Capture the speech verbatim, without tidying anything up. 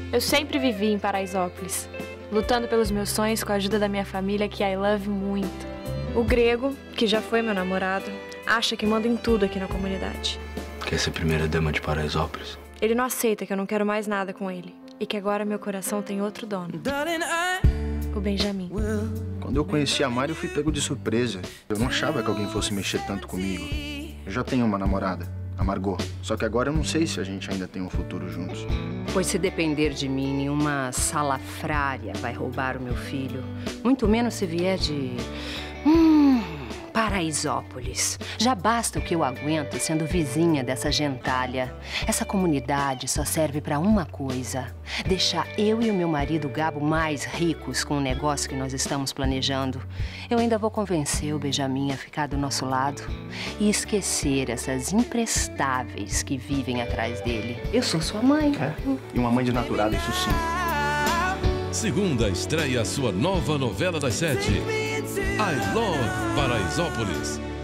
Eu sempre vivi em Paraisópolis, lutando pelos meus sonhos com a ajuda da minha família, que I love muito. O Grego, que já foi meu namorado, acha que manda em tudo aqui na comunidade. Quer ser primeira dama de Paraisópolis? Ele não aceita que eu não quero mais nada com ele e que agora meu coração tem outro dono. O Benjamin. Quando eu conheci a Mari, eu fui pego de surpresa. Eu não achava que alguém fosse mexer tanto comigo. Eu já tenho uma namorada, a Margot. Só que agora eu não sei se a gente ainda tem um futuro juntos. Pois se depender de mim, nenhuma salafrária vai roubar o meu filho. Muito menos se vier de... Hum, Paraisópolis. Já basta o que eu aguento sendo vizinha dessa gentalha. Essa comunidade só serve para uma coisa: deixar eu e o meu marido Gabo mais ricos com o negócio que nós estamos planejando. Eu ainda vou convencer o Benjamin a ficar do nosso lado e esquecer essas imprestáveis que vivem atrás dele. Eu sou sua mãe. É, e uma mãe desnaturada, isso sim. Segunda estreia sua nova novela das sete, I Love Paraisópolis.